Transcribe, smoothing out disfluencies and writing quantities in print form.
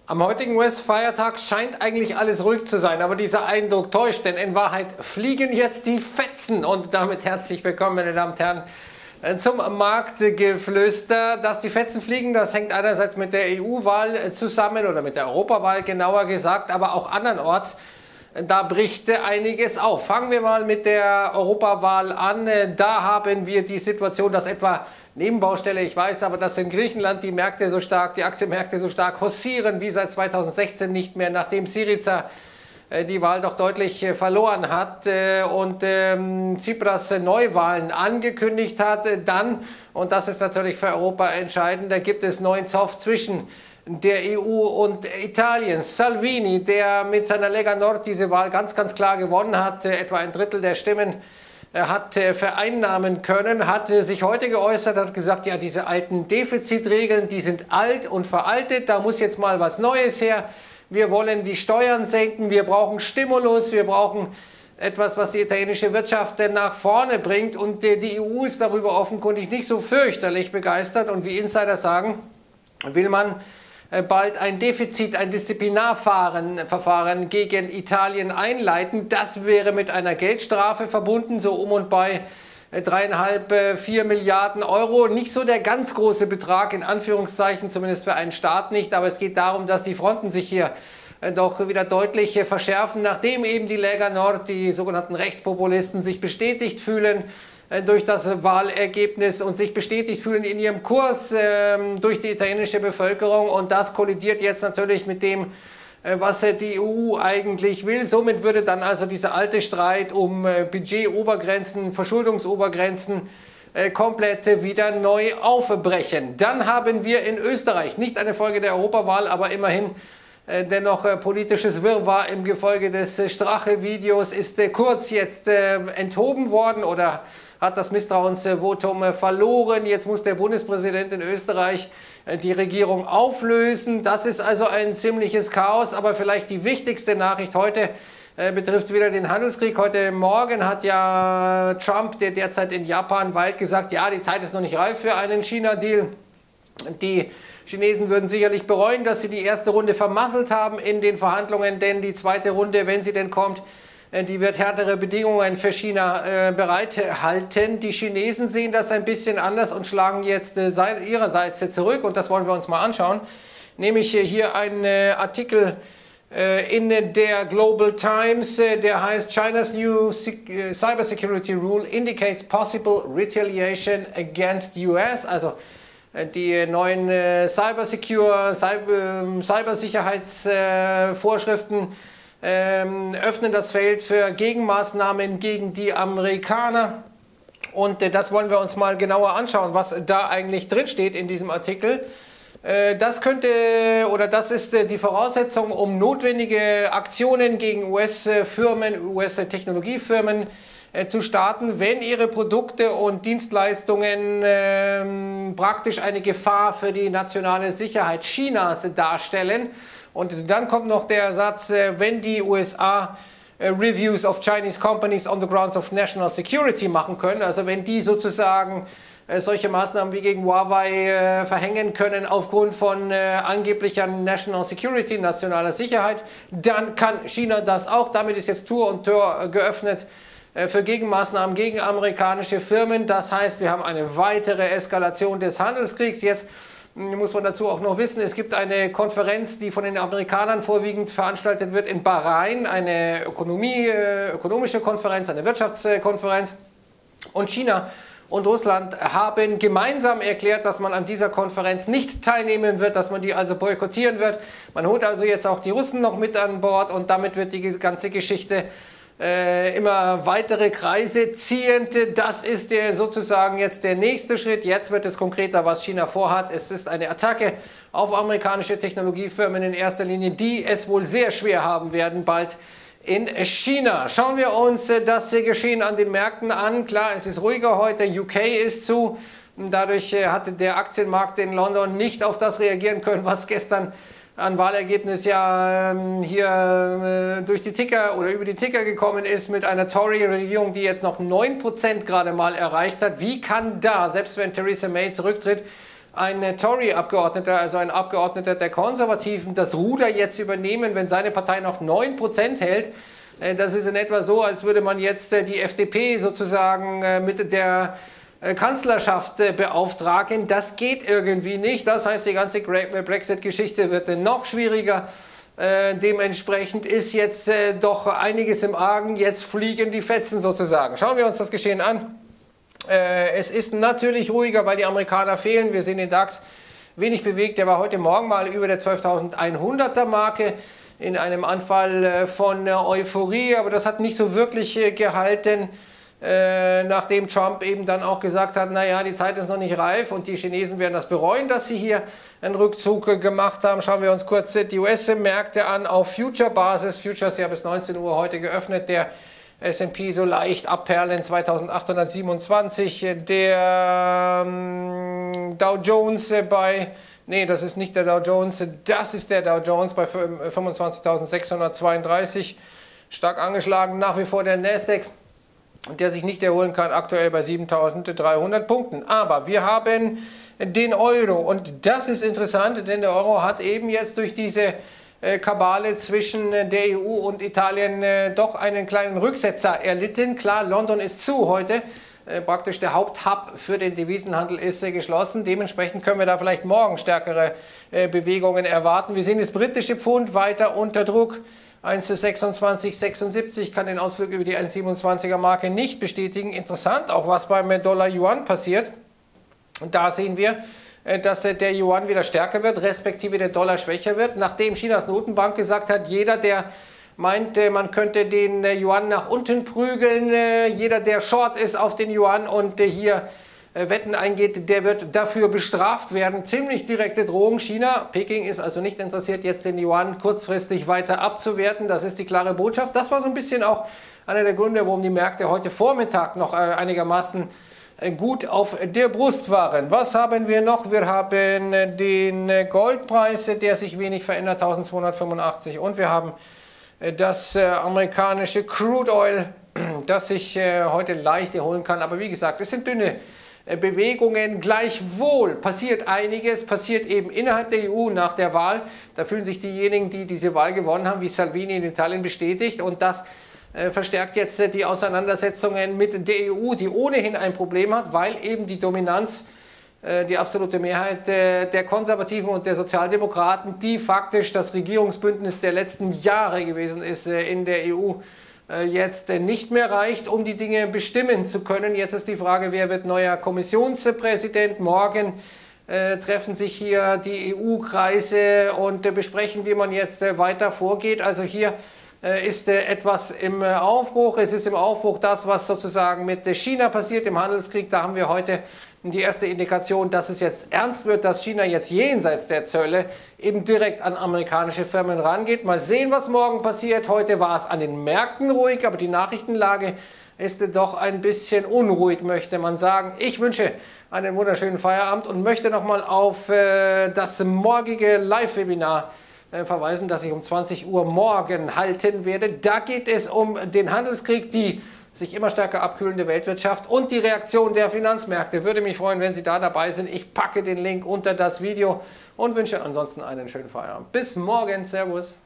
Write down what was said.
Am heutigen US-Feiertag scheint eigentlich alles ruhig zu sein, aber dieser Eindruck täuscht, denn in Wahrheit fliegen jetzt die Fetzen. Und damit herzlich willkommen, meine Damen und Herren, zum Marktgeflüster. Dass die Fetzen fliegen, das hängt einerseits mit der EU-Wahl zusammen oder mit der Europawahl genauer gesagt, aber auch andernorts. Da bricht einiges auf. Fangen wir mal mit der Europawahl an. Da haben wir die Situation, dass etwa Nebenbaustelle, ich weiß, aber dass in Griechenland die Märkte so stark, die Aktienmärkte so stark haussieren wie seit 2016 nicht mehr, nachdem Syriza die Wahl doch deutlich verloren hat und Tsipras Neuwahlen angekündigt hat. Dann, und das ist natürlich für Europa entscheidend, da gibt es neuen Zoff zwischen der EU und Italien. Salvini, der mit seiner Lega Nord diese Wahl ganz klar gewonnen hat, etwa ein Drittel der Stimmen hat vereinnahmen können, hat sich heute geäußert, hat gesagt, ja, diese alten Defizitregeln, die sind alt und veraltet, da muss jetzt mal was Neues her. Wir wollen die Steuern senken, wir brauchen Stimulus, wir brauchen etwas, was die italienische Wirtschaft nach vorne bringt. Und die EU ist darüber offenkundig nicht so fürchterlich begeistert. Und wie Insider sagen, will man bald ein Defizit, ein Disziplinarverfahren gegen Italien einleiten. Das wäre mit einer Geldstrafe verbunden, so um und bei 3,5, 4 Milliarden Euro. Nicht so der ganz große Betrag, in Anführungszeichen, zumindest für einen Staat nicht. Aber es geht darum, dass die Fronten sich hier doch wieder deutlich verschärfen, nachdem eben die Lega Nord, die sogenannten Rechtspopulisten, sich bestätigt fühlen durch das Wahlergebnis und sich bestätigt fühlen in ihrem Kurs durch die italienische Bevölkerung. Und das kollidiert jetzt natürlich mit dem, was die EU eigentlich will. Somit würde dann also dieser alte Streit um Budgetobergrenzen, Verschuldungsobergrenzen komplett wieder neu aufbrechen. Dann haben wir in Österreich nicht eine Folge der Europawahl, aber immerhin dennoch politisches Wirrwarr im Gefolge des Strache-Videos. Ist Kurz jetzt enthoben worden oder hat das Misstrauensvotum verloren? Jetzt muss der Bundespräsident in Österreich die Regierung auflösen. Das ist also ein ziemliches Chaos, aber vielleicht die wichtigste Nachricht heute betrifft wieder den Handelskrieg. Heute Morgen hat ja Trump, der derzeit in Japan weilt, gesagt, ja, die Zeit ist noch nicht reif für einen China-Deal. Die Chinesen würden sicherlich bereuen, dass sie die erste Runde vermasselt haben in den Verhandlungen, denn die zweite Runde, wenn sie denn kommt, die wird härtere Bedingungen für China bereithalten. Die Chinesen sehen das ein bisschen anders und schlagen jetzt ihrerseits zurück. Und das wollen wir uns mal anschauen. Nämlich hier ein Artikel in der Global Times, der heißt China's new cybersecurity rule indicates possible retaliation against US. Also die neuen Cybersicherheitsvorschriften öffnen das Feld für Gegenmaßnahmen gegen die Amerikaner. Und das wollen wir uns mal genauer anschauen, was da eigentlich drin steht in diesem Artikel. Das könnte oder das ist die Voraussetzung, um notwendige Aktionen gegen US-Firmen, US-Technologiefirmen zu starten, wenn ihre Produkte und Dienstleistungen praktisch eine Gefahr für die nationale Sicherheit Chinas darstellen. Und dann kommt noch der Satz, wenn die USA Reviews of Chinese companies on the grounds of national security machen können, also wenn die sozusagen solche Maßnahmen wie gegen Huawei verhängen können aufgrund von angeblicher National Security, nationaler Sicherheit, dann kann China das auch. Damit ist jetzt Tür und Tor geöffnet für Gegenmaßnahmen gegen amerikanische Firmen. Das heißt, wir haben eine weitere Eskalation des Handelskriegs. Jetzt muss man dazu auch noch wissen, es gibt eine Konferenz, die von den Amerikanern vorwiegend veranstaltet wird in Bahrain, eine ökonomische Konferenz, eine Wirtschaftskonferenz. Und China und Russland haben gemeinsam erklärt, dass man an dieser Konferenz nicht teilnehmen wird, dass man die also boykottieren wird. Man holt also jetzt auch die Russen noch mit an Bord und damit wird die ganze Geschichte immer weitere Kreise ziehend. Das ist sozusagen jetzt der nächste Schritt. Jetzt wird es konkreter, was China vorhat. Es ist eine Attacke auf amerikanische Technologiefirmen in erster Linie, die es wohl sehr schwer haben werden, bald in China. Schauen wir uns das Geschehen an den Märkten an. Klar, es ist ruhiger heute. UK ist zu. Dadurch hatte der Aktienmarkt in London nicht auf das reagieren können, was gestern an Wahlergebnis ja hier durch die Ticker oder über die Ticker gekommen ist mit einer Tory-Regierung, die jetzt noch 9% gerade mal erreicht hat. Wie kann da, selbst wenn Theresa May zurücktritt, ein Tory-Abgeordneter, also ein Abgeordneter der Konservativen, das Ruder jetzt übernehmen, wenn seine Partei noch 9% hält. Das ist in etwa so, als würde man jetzt die FDP sozusagen mit der Kanzlerschaft beauftragen. Das geht irgendwie nicht. Das heißt, die ganze Brexit-Geschichte wird noch schwieriger. Dementsprechend ist jetzt doch einiges im Argen. Jetzt fliegen die Fetzen sozusagen. Schauen wir uns das Geschehen an. Es ist natürlich ruhiger, weil die Amerikaner fehlen. Wir sehen den DAX wenig bewegt. Der war heute Morgen mal über der 12.100er Marke in einem Anfall von Euphorie. Aber das hat nicht so wirklich gehalten, nachdem Trump eben dann auch gesagt hat, naja, die Zeit ist noch nicht reif und die Chinesen werden das bereuen, dass sie hier einen Rückzug gemacht haben. Schauen wir uns kurz die US-Märkte an auf Future-Basis. Futures ja bis 19 Uhr heute geöffnet. Der S&P so leicht abperlen, 2827. Der Dow Jones das ist nicht der Dow Jones, das ist der Dow Jones bei 25.632. Stark angeschlagen, nach wie vor der Nasdaq, der sich nicht erholen kann, aktuell bei 7.300 Punkten. Aber wir haben den Euro und das ist interessant, denn der Euro hat eben jetzt durch diese Kabale zwischen der EU und Italien doch einen kleinen Rücksetzer erlitten. Klar, London ist zu heute, praktisch der Haupthub für den Devisenhandel ist geschlossen. Dementsprechend können wir da vielleicht morgen stärkere Bewegungen erwarten. Wir sehen das britische Pfund weiter unter Druck. 1,2676 kann den Ausflug über die 1,27er Marke nicht bestätigen. Interessant auch, was beim Dollar-Yuan passiert. Und da sehen wir, dass der Yuan wieder stärker wird, respektive der Dollar schwächer wird. Nachdem Chinas Notenbank gesagt hat, jeder, der meint, man könnte den Yuan nach unten prügeln, jeder, der short ist auf den Yuan und hier Wetten eingeht, der wird dafür bestraft werden. Ziemlich direkte Drohung. China, Peking ist also nicht interessiert, jetzt den Yuan kurzfristig weiter abzuwerten. Das ist die klare Botschaft. Das war so ein bisschen auch einer der Gründe, warum die Märkte heute Vormittag noch einigermaßen gut auf der Brust waren. Was haben wir noch? Wir haben den Goldpreis, der sich wenig verändert, 1285. Und wir haben das amerikanische Crude Oil, das sich heute leicht erholen kann. Aber wie gesagt, es sind dünne Bewegungen. Gleichwohl passiert einiges, passiert eben innerhalb der EU nach der Wahl. Da fühlen sich diejenigen, die diese Wahl gewonnen haben, wie Salvini in Italien bestätigt. Und das verstärkt jetzt die Auseinandersetzungen mit der EU, die ohnehin ein Problem hat, weil eben die Dominanz, die absolute Mehrheit der Konservativen und der Sozialdemokraten, die faktisch das Regierungsbündnis der letzten Jahre gewesen ist in der EU, jetzt nicht mehr reicht, um die Dinge bestimmen zu können. Jetzt ist die Frage, wer wird neuer Kommissionspräsident? Morgen treffen sich hier die EU-Kreise und besprechen, wie man jetzt weiter vorgeht. Also hier ist etwas im Aufbruch. Es ist im Aufbruch das, was sozusagen mit China passiert im Handelskrieg. Da haben wir heute die erste Indikation, dass es jetzt ernst wird, dass China jetzt jenseits der Zölle eben direkt an amerikanische Firmen rangeht. Mal sehen, was morgen passiert. Heute war es an den Märkten ruhig, aber die Nachrichtenlage ist doch ein bisschen unruhig, möchte man sagen. Ich wünsche einen wunderschönen Feierabend und möchte nochmal auf das morgige Live-Webinar verweisen, das ich um 20 Uhr morgen halten werde. Da geht es um den Handelskrieg, die sich immer stärker abkühlende Weltwirtschaft und die Reaktion der Finanzmärkte. Würde mich freuen, wenn Sie da dabei sind. Ich packe den Link unter das Video und wünsche ansonsten einen schönen Feierabend. Bis morgen. Servus.